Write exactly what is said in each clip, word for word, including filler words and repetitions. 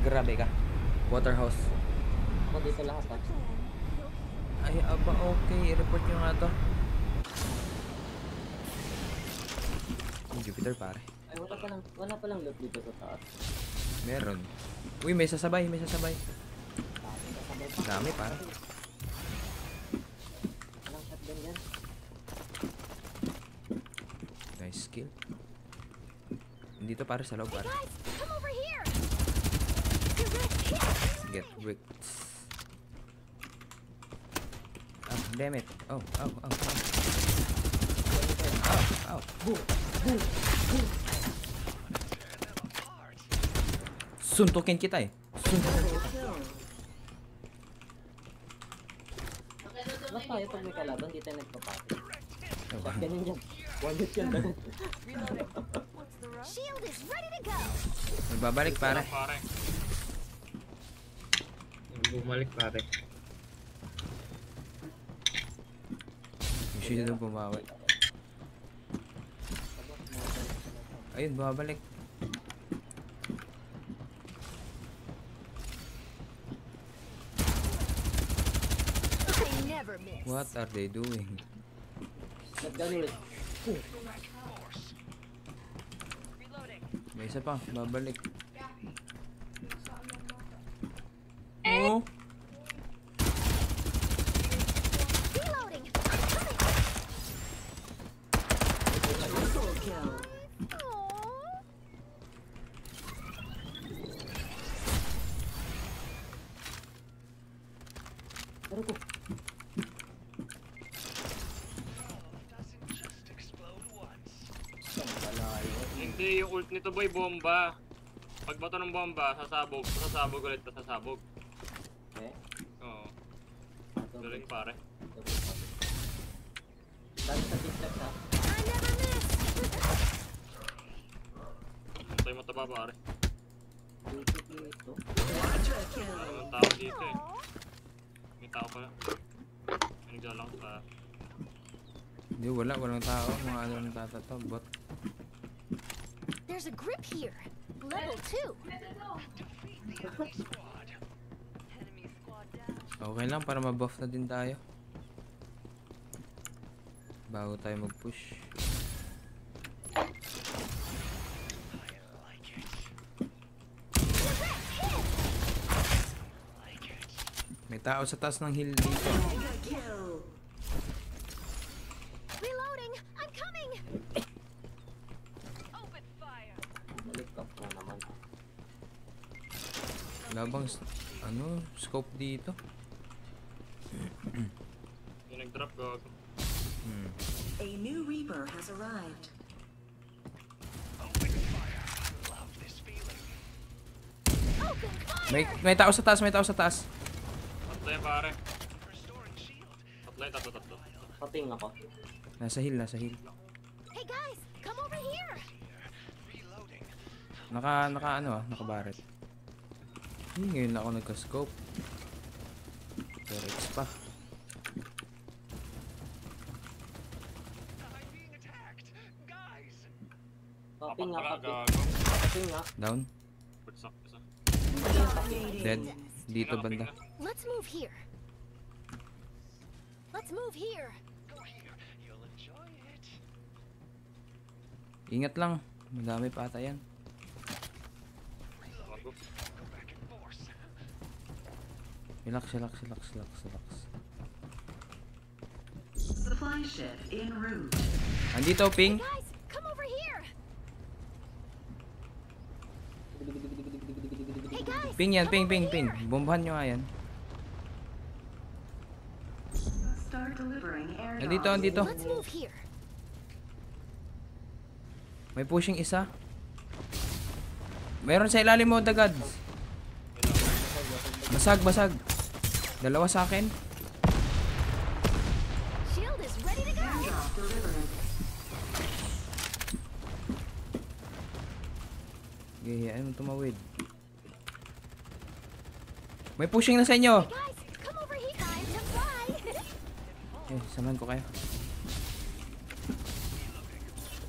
Grabe ka. Waterhouse. Ako dito lahat ha. Ay, aba, okay. I-report nyo nga to. Yung Jupiter, pare. Ay, wala pa lang, wala pa lang loot dito sa taas. Meron. Uy, may sasabay, may sasabay. Dami kasabay pa. Dami, pare. Walang shotgun dyan. Nice skill. Dito, pare, sa loob, pare. Guys, come over here. Get wrecked. Ah, damn it. Oh, oh, oh, oh. Oh, oh. Boom! Boom! Boom! Suntukin kita eh. Suntukin kita. Mas tayo pag may kalaban, di tayo nagpapati. Oh, Ba't ganun dyan? One hit yan dagat. Shield is ready to go. may babalik, pare. Pare. Bumalik pare. Yung shield na bumawi. Ayun, babalik. I never miss. What are they doing? Shotgun ulit. May isa pa, babalik. Oh, Reloading. Aww. Pero ko. Hindi, yung ult nito boy, bomba. Pag bato ng bomba, sasabog. Sasabog ulit, sasabog. Eh? Oo. Galing pare. Dami sa tic-tac ha. I never miss. Antay mo taba pare. Basic dito. Anong tao dito eh. May tao pala. May nagdalang sa... hindi, wala, walang tao. Mga ano nang tatato, bot. There's a grip here. Level two. Okay lang, para mabuff na din tayo. Bago tayo mag-push. May tao sa taas ng hill dito. Reloading. I'm coming. Balik up na naman. Labang, s- ano, scope dito. Yung nag-drop ko. Hmm. A new Reaper has arrived. Open fire. May, may tao sa taas, may tao sa taas. Tatlo yan pare. Tatlo yan, tatlo, tatlo. Pating ako. Nasa hill, nasa hill. Hey guys, come over here. Naka, naka ano ah, naka barret. Hmm, ngayon lang ako nagka-scope. four X pa. Pating nga, Apat pala, pating. gago. Pating nga. Down. Putsak, isa. Dead. Dito banda. Let's move here. Let's move here. Ingat lang. Madami pa ata yan. Gago. Relax, relax, relax, relax, relax. Supply ship en route. Andito, ping. Guys, come over here. Hey guys. Ping yan, come ping, over ping, ping. here. Bombahan nyo nga yan. Start delivering air. Andito, andito. Let's move here. May pushing isa. Meron sa ilalim mo, dagad. Basag, basag. Dalawa sa akin. Shield is ready to go. Airdrop delivered. Gaya, ano tumawid. May pushing na sa inyo. Guys, come over here. Time to fly. Eh, samahan ko kayo.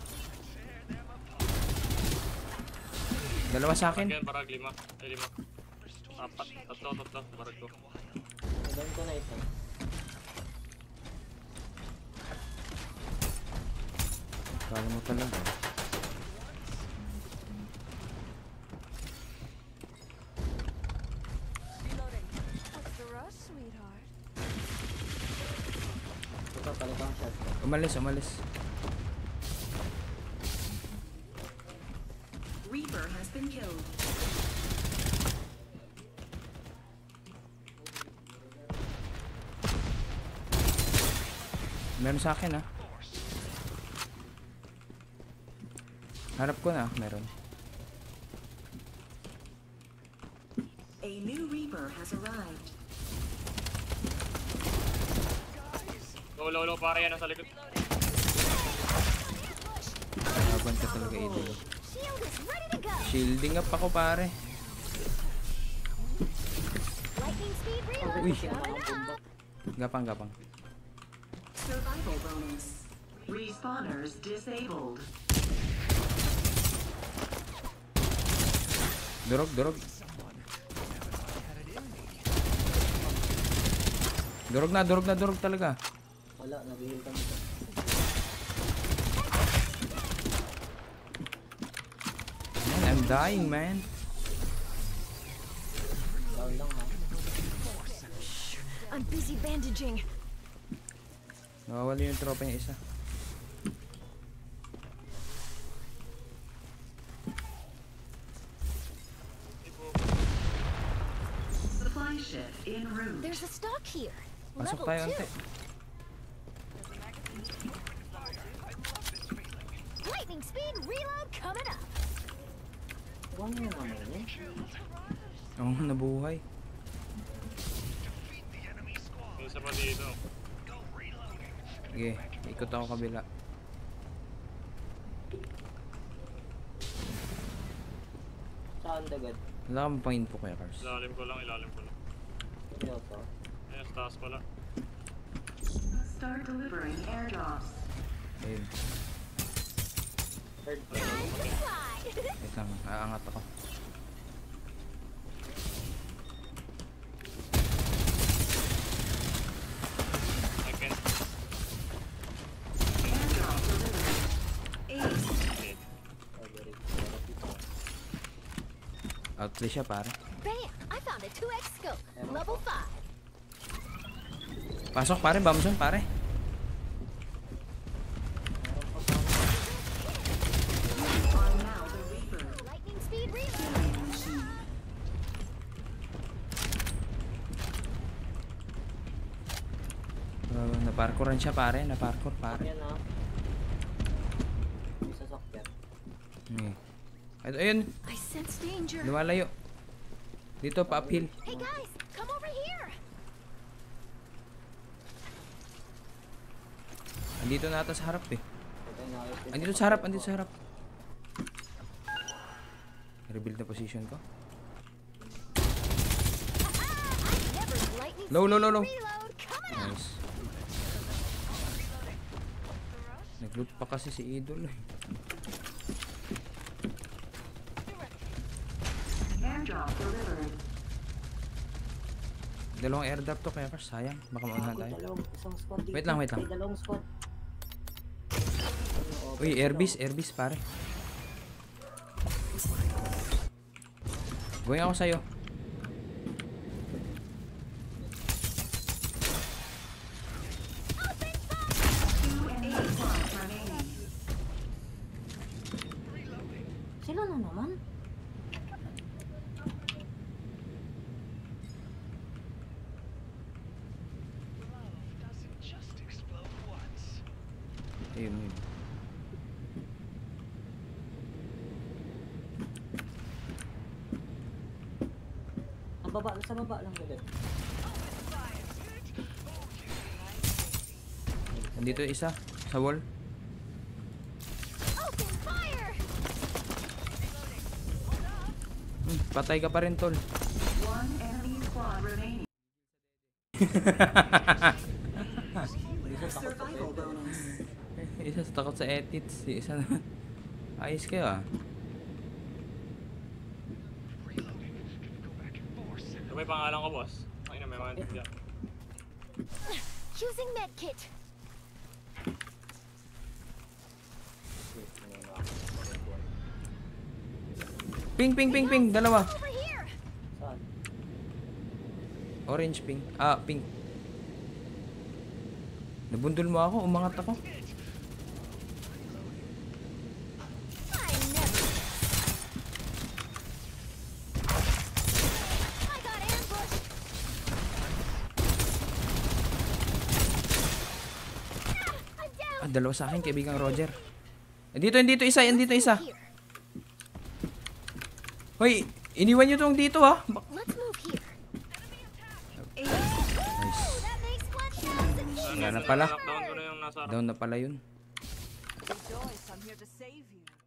Dalawa sa akin. Again, parag lima. Ay, lima. Apat, tatlo, tatlo, barag ko. Nagan ko na isa. Kala mo talaga. What's the rush, sweetheart? Ito, palibang shot ko. Umalis, umalis. Reaper has been killed. Meron sa akin ah. Harap ko na, meron. A new Reaper has arrived. Low, low, low, pare yan, nasa likod. Laban ka talaga, idolo. Shield is ready to go. Shielding up ako, pare. Lightning speed reload. Uy. Coming up. Gapang, gapang. Survival bonus. Respawners disabled. Durog, durog. Durog na, durog na, durog talaga. Wala, nabihil kami ito. Man, I'm dying, man. Down lang ha. I'm busy bandaging. Nawawala yung tropa niya isa. Supply ship en route. There's a stock here. Pasok Level tayo, two. ante. Lightning speed reload coming up. Huwag mo naman yun. Oo, oh, nabuhay. May isa pa dito. Sige, ikot ako kabila. Saan dagad? Wala kang pang info kaya, Cars. Ilalim ko lang, ilalim ko lang. Ito to. Ayun, sa taas pala. Start delivering airdrops. Ayun, Third Time to fly. wait lang, aangat ako. I can't. Airdrop delivered. Ace. Okay. Oh, very good. Outplay siya, pare. Bam! I found a two X scope. Level five. Pasok, pare. Bamson, pare. Are now the Reaper. Lightning speed reload. Killing machine. Uh, naparkouran siya, pare. Naparkour, pare. Yan ha. May sasakyan. Okay. Ay, ayun, I sense danger. lumalayo. Dito, pa-uphill. Hey guys, come over here. Andito na ata sa harap eh. Ito yung nakakit. Andito sa harap, andito sa harap. Rebuild na position ko. I never lightning Low, low, low, low. speed reload coming up. Nice. Nag-loot pa kasi si Idol eh. Airdrop delivered. Dalawang airdrop to kaya Cars, sayang. Baka maunahan tayo. Dalawang isang squad dito. Wait lang, wait lang. May dalawang squad. Uy, airbase, airbase pare. Going ako sa'yo. Two enemy squads remaining. Sila na naman. Ayun, yun. Ang baba, sa baba lang ulit. Andito isa, sa wall. Open fire. Hmm, patay ka pa rin, tol. One enemy squad remaining. Survival bonus. Isa sa takot sa edits, si isa naman. Ayos kayo ah. Ito may pangalan ko, boss. Ay na, may mga tigyan. Using medkit. Ping, ping, ping, ping. Dalawa. Over here. Saan? Orange ping. Ah, pink. Nabundol mo ako. Umangat ako. I never. I got ambushed. Ah, I'm down. Ah, dalawa sa akin, kaibigang Roger. Dito, dito isa. Yan dito isa. Here. Hoy, iniwan nyo tong dito ha. Bak- Let's move here. Nice. That makes one thousand. Wala na pala. Lockdown ko na yung nasa harap. Down na pala yun. Rejoice, I'm here to save you.